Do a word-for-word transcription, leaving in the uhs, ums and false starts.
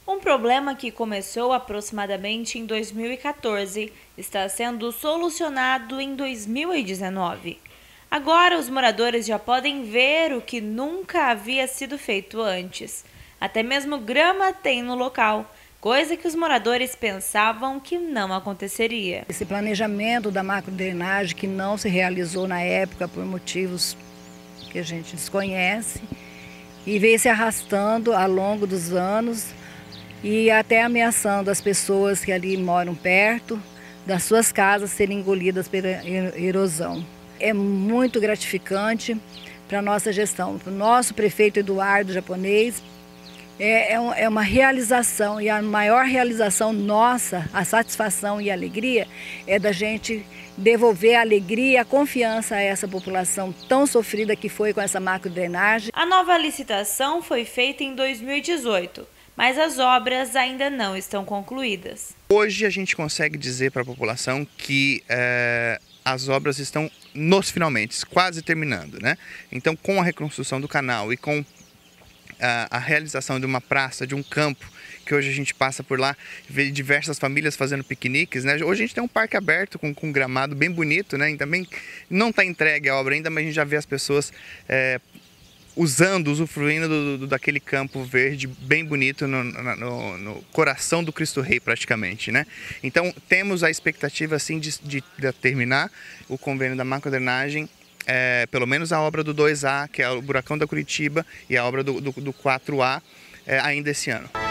Um problema que começou aproximadamente em dois mil e quatorze está sendo solucionado em dois mil e dezenove. Agora os moradores já podem ver o que nunca havia sido feito antes. Até mesmo grama tem no local, coisa que os moradores pensavam que não aconteceria. Esse planejamento da macrodrenagem que não se realizou na época por motivos que a gente desconhece e veio se arrastando ao longo dos anos e até ameaçando as pessoas que ali moram perto das suas casas serem engolidas pela erosão. É muito gratificante para a nossa gestão, para o nosso prefeito Eduardo Japonês. É, é uma realização, e a maior realização nossa, a satisfação e a alegria, é da gente devolver a alegria e a confiança a essa população tão sofrida que foi com essa macrodrenagem. A nova licitação foi feita em dois mil e dezoito, mas as obras ainda não estão concluídas. Hoje a gente consegue dizer para a população que é, as obras estão nos finalmente, quase terminando, né? Então, com a reconstrução do canal e com A, a realização de uma praça, de um campo, que hoje a gente passa por lá, vê diversas famílias fazendo piqueniques, né? Hoje a gente tem um parque aberto com, com um gramado bem bonito, né? E também não está entregue a obra ainda, mas a gente já vê as pessoas é, usando, usufruindo do, do, daquele campo verde bem bonito no, no, no coração do Cristo Rei praticamente, né? Então temos a expectativa assim de, de, de terminar o convênio da macrodrenagem. É, pelo menos a obra do dois A, que é o Buracão da Curitiba, e a obra do, do, do quatro A, é, ainda esse ano.